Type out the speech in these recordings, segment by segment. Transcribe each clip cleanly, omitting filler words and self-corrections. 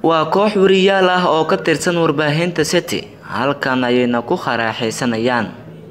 waa koox wariyaal ah oo ka tirsan warbaahinta City halkan ayayna ku qaraaxaysanayaan.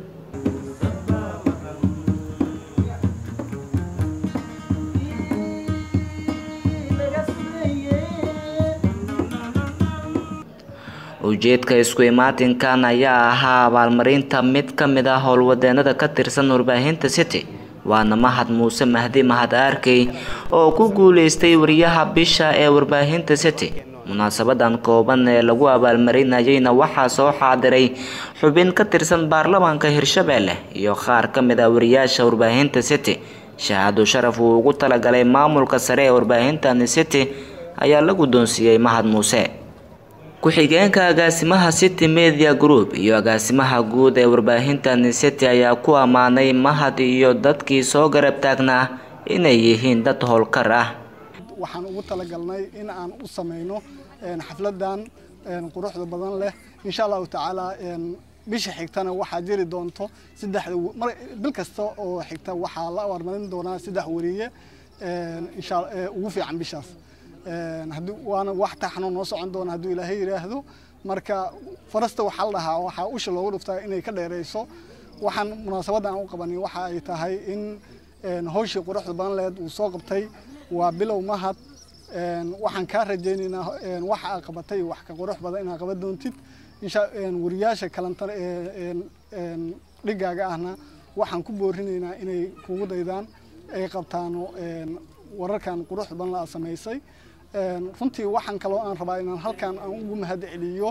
ujeedka isku imaatinkan ayaa ahaa abaalmarinta mid ka mid ah howlwadeenada ka tirsan warbaahinta City waana Mahad Muuse Mahdi Mahad Arkey oo ku guuleystay wariyaha bisha ee warbaahinta City. munaasabadan kooban ee lagu abaalmarinayayna waxaa soo xaadiray xubin ka tirsan baarlamaanka Hirshabelle iyo qaar ka mid ah wariyaasha warbaahinta City. shahaado sharaf uu ugu talagalay maamulka sare ee warbaahinta City ayaa lagu doonsiiyay Mahad Muuse. ku-xigeenka agaasimaha City Media Group iyo agaasimaha guud ee warbaahinta City ayaa ku amaanay Mahad iyo dadkii soo garab taagnaa inay yihiin dad howlkar ah. waxaan ugu talagalnay in aan u sameeyno xafladan quruxda badan leh insha Allah taala bisha xigtana waxa jiri doonto bil kasta oo xigta waxa la warmarin doonaa 3 wariye insha Allah ugu fiican bishaas hadii waana wax taxano noo socon doona hadii Ilaahay yiraahdo marka farasta waxa la dhahaa waxa u shil loogu dhuftaa inay ka dheereyso waxaan munaasabadan u qabanay waxa ay tahay in hawshii quruxda badan leh uu soo qabtay waa bilow Mahad waxaan ka rajaynaynaa waxa ay qabatay wax ka qurux badan inaad qaban doontid insha wariyaasha kalanta dhigaaga ahna waxaan ku boorinaynaa inay kugu daydaan ay qabtaan wararkan quruxda badan la sameysay. runtii waxaan kaloo aan rabaa inaan halkan aan ugu mahad celiyo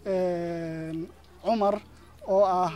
Umar oo ah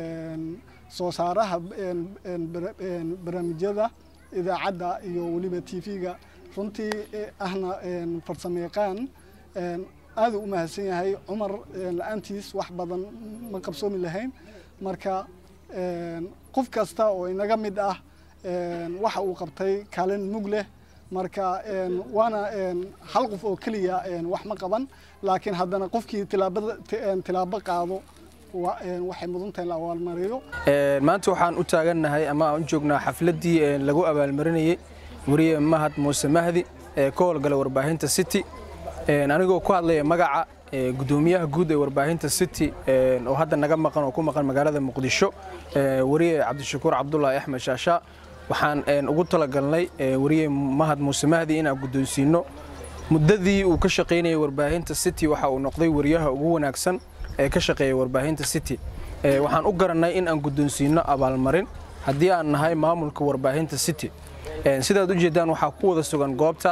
soo saaraha barnaamijyada idaacada iyo waliba TV-ga runtii ahna farsamayaqaan aad u mahadsan yahay Umar la'aantiis wax badan ma qabsoomi lahayn marka qof kasta oo inaga mid ah waxa uu qabtay kaalin mug leh marka waana hal qof oo kaliya wax ma qaban laakiin haddana qofkii tilaabo qaado waxay mudan tahay la abaalmariyo. maanta waxaan u taaganahay ama aan joognaa xafladii lagu abaalmarinayay wariye Mahad Muuse Mahdi ee ka howlgala warbaahinta City anigoo ku hadlaya magaca gudoomiyaha guud ee warbaahinta City oo hadda naga maqan oo ku maqan magaalada Muqdisho wariye Cabdishakuur Cabdullaahi Axmed Shaasha waxaan ugu talagalnay wariye Mahad Muuse Mahdi in aan gudoonsiino muddadii uu ka shaqeynayay warbaahinta City waxa uu noqday wariyaha ugu wanaagsan ee ka shaqeeyay warbaahinta City waxaan u garanay in aan gudoonsiino abaalmarin haddii aan nahay maamulka warbaahinta City sidaad u jeedaan waxa ku wada sugan goobta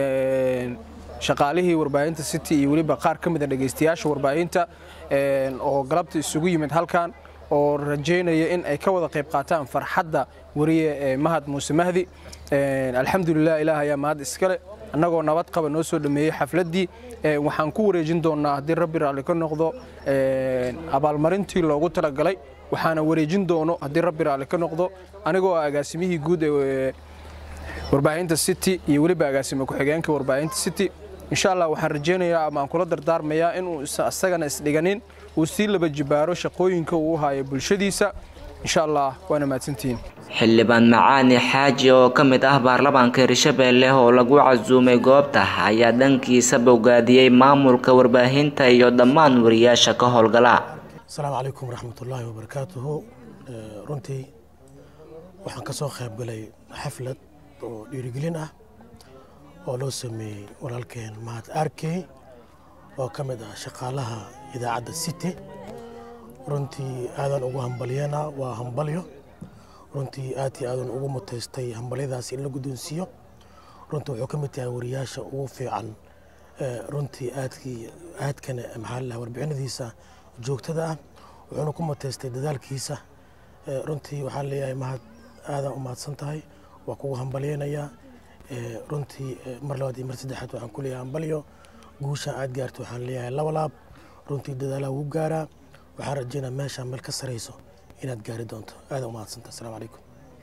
shaqaalihii warbaahinta City iyo waliba qaar ka mid ah dhageystayaasha warbaahinta oo galabta isugu yimid halkan oo rajeynaya in ay ka wada qayb qaataan farxadda wariye Mahad Muuse Mahdi. alxamdulillah ilaahay ayaa mahad iskale annagoo nabad qaba noo soo dhameeyay xafladii waxaan ku wareejin doonaa haddii Rabbi raali ka noqdo abaalmarintii loogu talagalay waxaana wareejin doono haddii Rabbi raali ka noqdo anigoo agaasimihii guud ee warbaahinta City iyo waliba agaasimo ku-xigeenka warbaahinta City insha Allah waxaan rajeynayaa ama aan kula dardaarmayaa in uu asagana isdhiganin uu si laba jibaaro shaqooyinka uu hayo bulshadiisa insha Allah waana mahadsantiin. xildhibaan Macaani Xaaji oo ka mid ah baarlamaanka Hirshabelle oo lagu casuumay goobta ayaa dhankiisa bogaadiyay maamulka warbaahinta iyo dhammaan wariyaasha ka howlgala. Assalaamu calaykum waraxmatullaahi wabarakaatuhu. runtii waxaan ka soo qayb galay xaflad oo dhiirigelin ah oo loo sameeyay walaalkeen Mahad Arkey oo ka mid ah shaqaalaha idaacadda City. runtii aadan ugu hambaliyana waa hambalyo runtii aad iyo aadan ugu muteystay hambalyadaas in la gudoonsiyo runtii wuxuu ka mid yahay wariyaasha ugu fiican runtii aadkana maxaa la warbixinadiisa joogtada ah wuxuuna ku muteystay dadaalkiisa runtii waxaan leeyahay Mahad aadan u mahadsan tahay waa kugu hambalyeynaya runtii mar labaad iyo mar saddexaad waxaan ku leeyahay hambalyo guusha aad gaarto waxaan leeyahay laba laab runtii dadaalaha ugu gaaraa waxaan rajeynaa meesha meel ka sareyso inaad gaari doonto aad u mahadsantahay. assalaamu calaykum.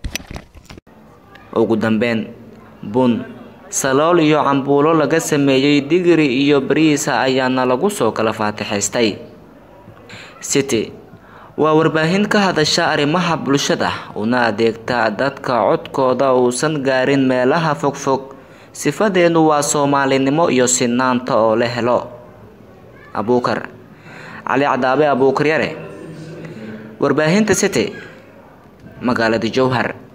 ugu dambeyn bun salool iyo cambuulo laga sameeyay digiri iyo bariis ayaana lagu soo kala faatixaystay. City waa warbaahin ka hadasha arrimaha bulshada una adeegta dadka codkooda uusan gaarin meelaha fogfog sifadeenu waa Soomaalinimo iyo sinaanta oo la helo Abuukar Cali Cadaabe Abuukar Yare warbaahinta City magaalada Jowhar